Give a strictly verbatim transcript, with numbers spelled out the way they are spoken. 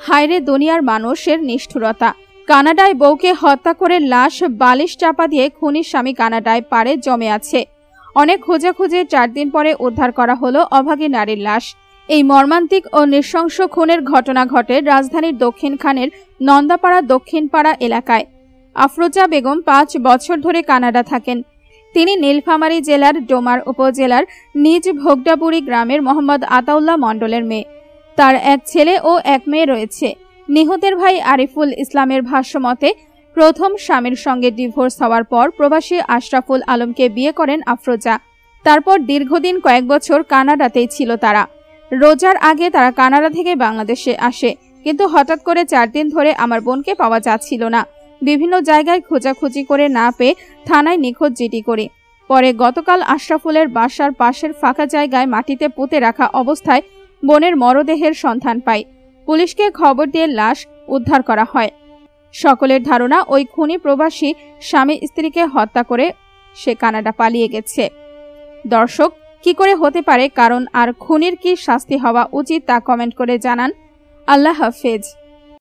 হায়রে দুনিয়ার মানুষের নিষ্ঠুরতা। কানাডায় বউকে হত্যা করে লাশ বালিশ চাপা দিয়ে খুনির স্বামী কানাডায় পাড়ে জমে আছে। অনেক খোঁজাখুঁজে চার দিন পরে উদ্ধার করা হলো অভাগী নারীর লাশ। এই মর্মান্তিক ও নৃশংস খুনের ঘটনা ঘটে রাজধানীর দক্ষিণখানের নন্দাপাড়া দক্ষিণপাড়া এলাকায়। আফরোজা বেগম পাঁচ বছর ধরে কানাডা থাকেন। তিনি নীলফামারী জেলার ডোমার উপজেলার নিজ ভোগডাবুড়ি গ্রামের মোহাম্মদ আতাউল্লাহ মণ্ডলের মেয়ে। তার এক ছেলে ও এক মেয়ে রয়েছে। নিহতের ভাই আরিফুল ইসলামের ভাষ্যমতে প্রথম স্বামীর সঙ্গে ডিভোর্স হওয়ার পর প্রবাসী আশরাফুল আলমকে বিয়ে করেন আফরোজা। তারপর দীর্ঘদিন কয়েক বছর কানাডাতেই ছিল তারা। রোজার আগে তারা কানাডা থেকে বাংলাদেশে আসে, কিন্তু হঠাৎ করে চার দিন ধরে আমার বোনকে পাওয়া যাচ্ছিল না। বিভিন্ন জায়গায় খোঁজাখুঁজি করে না পেয়ে থানায় নিখোঁজ জিডি করি। পরে গতকাল আশরাফুলের বাসার পাশের ফাঁকা জায়গায় মাটিতে পুঁতে রাখা অবস্থায় বোনের মরদেহের সন্ধান পাই। পুলিশকে খবর দিয়ে লাশ উদ্ধার করা হয়। সকলের ধারণা ওই খুনি প্রবাসী স্বামী স্ত্রীকে হত্যা করে সে কানাডা পালিয়ে গেছে। দর্শক, কি করে হতে পারে, কারণ আর খুনির কি শাস্তি হওয়া উচিত তা কমেন্ট করে জানান। আল্লাহ হাফেজ।